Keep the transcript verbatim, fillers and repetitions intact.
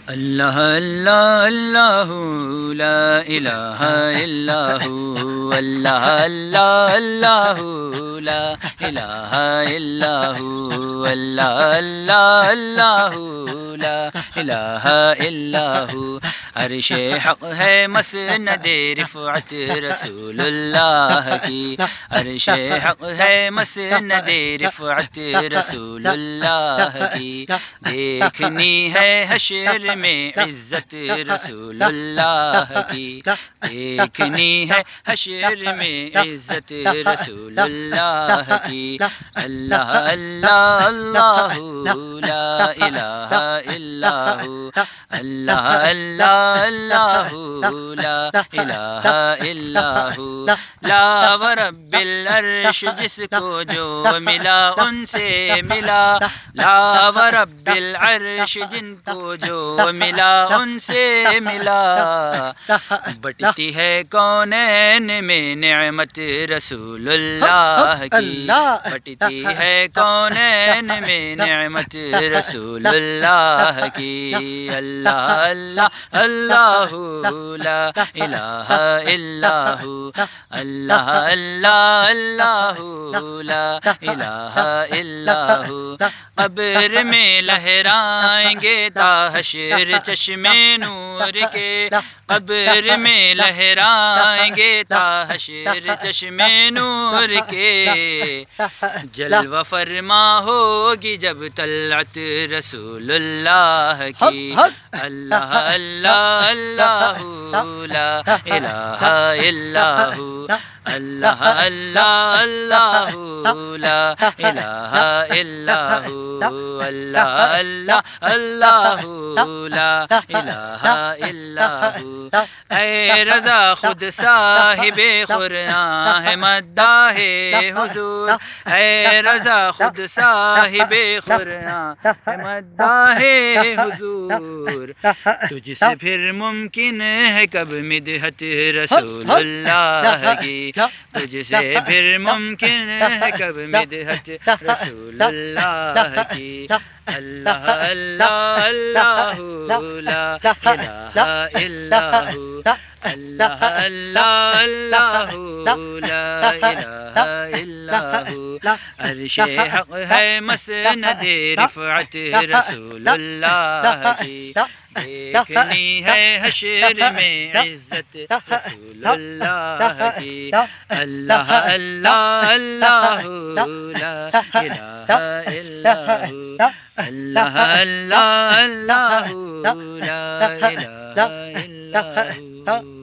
اللہ اللہ اللہ لا الہ الا ہو، اللہ اللہ اللہ لا الہ الا ہو، اللہ اللہ اللہ لا الہ الا ہو۔ عرش حق ہے مسند رفعت رسول اللہ کی، عرش حق ہے مسند رفعت رسول اللہ کی، دیکھنی ہے حشر میں عزت رسول اللہ کی، دیکھنی ہے حشر میں عزت رسول اللہ کی۔ اللہ اللہ اللہ لا الہ الا ہو، اللہ اللہ اللہ لا الہ الا ہو۔ لا ورب العرش جس کو جو ملا ان سے ملا، لا ورب العرش جن کو جو ملا ان سے ملا، بٹتی ہے کونین میں نعمت رسول اللہ کی، بٹتی ہے کونین میں نعمت رسول اللہ کی۔ اللہ اللہ اللہ لا الہ الا ہو، اللہ اللہ اللہ لا الہ الا ہو۔ قبر میں لہرائیں گے تا حشر چشم نور کے، قبر میں لہرائیں گے تا حشر چشم نور کے، جلوہ فرما ہوگی جب طلعت رسول اللہ کی۔ اللہ اللہ اللہ لا الہ الا ہو، اللہ اللہ اللہ لا الہ الا ہو، اللہ اللہ اللہ لا الہ الا ہو۔ اے رضا خود صاحب قرآن ہے مداح حضور، اے رضا خود صاحب قرآن ہے مداح حضور، تجھ سے پھر ممکن ہے کب مدحت رسول اللہ کی، تجھ سے پھر ممکن ہے کب مدحت رسول اللہ کی۔ اللہ اللہ اللہ لا الہ الا ہو، اللہ اللہ اللہ لا الہ الا ہو۔ عرش حق ہے مسند رفعت رسول اللہ کی، دیکھنی ہے حشر میں عزت رسول اللہ کی۔ اللہ اللہ اللہ لا الہ الا ہو، اللہ اللہ اللہ لا الہ الا ہو۔